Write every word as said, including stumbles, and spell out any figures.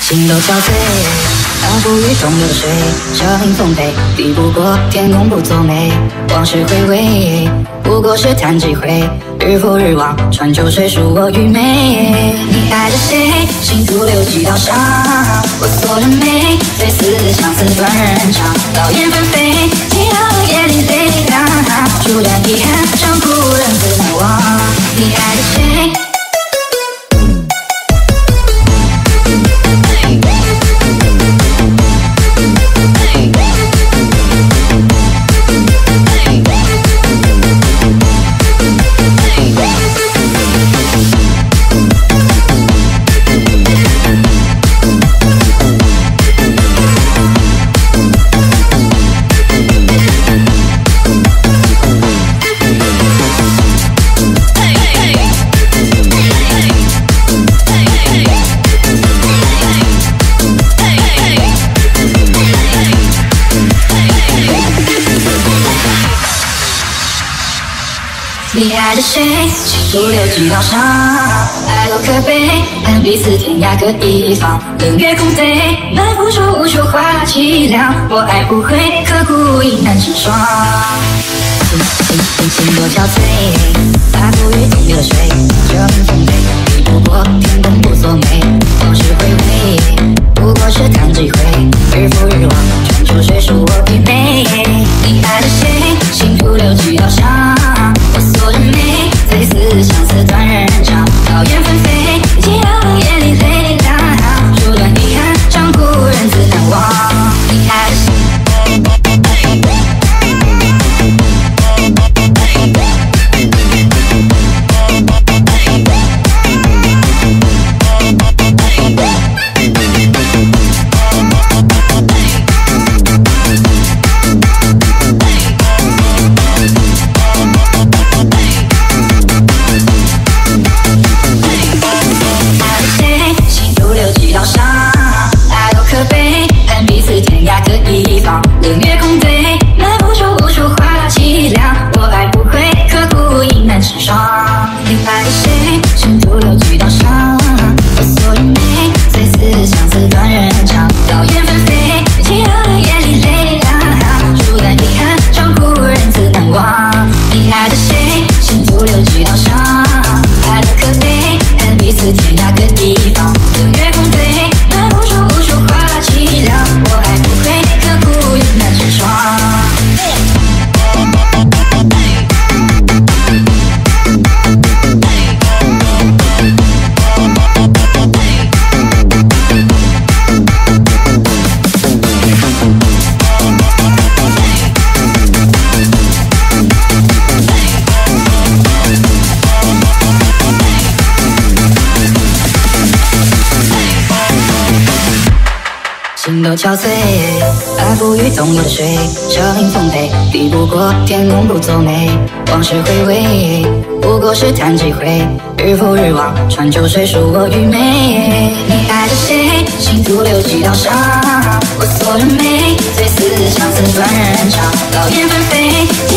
心都憔悴，仿佛雨中流水，声音丰沛，抵不过天公不作美。往事回味，不过是叹几回，日复日望，穿秋水恕我愚昧。你爱着谁？心徒留几道伤，我错了没？最似相思断人肠，劳燕分飞，寂寥夜里泪滴答，初段遗憾，长哭人自难忘。你爱着谁？你爱着谁？心徒留几道伤，爱多可悲，但彼此天涯各一方。冷月空对，满腹说无说话凄凉。我爱不会，刻骨亦难成双。心心心心多憔悴，仿佛雨中流水，声音丰沛，抵不过天公不作美。往事回味，不过是叹几回，日复日望，穿秋水恕我愚昧。你爱着谁？心徒留几道伤。我锁着眉，最似相思断人肠，劳燕分飞，寂寥夜里泪滴答，初段遗憾，长哭人自难忘。你爱着谁？冷月空对，满腹说无说话凄凉。我爱不会，刻骨亦难成双。你爱着谁？心徒留几道伤。我锁着眉，最似相思断人肠，劳燕分飞，寂寥夜里泪滴答，初段遗憾，长哭人自难忘。你爱着谁？心徒留几道伤，爱多可悲，但彼此天涯各一方。冷月空对，满腹说无说话凄凉。我爱不会，刻骨亦难成双。心都憔悴，仿佛雨中流水，声音丰沛，抵不过天公不作美。往事回味，不过是叹几回，日复日望，穿秋水恕我愚昧。你爱着谁？心徒留几道伤。我锁着眉，最似相思断人肠，劳燕分飞。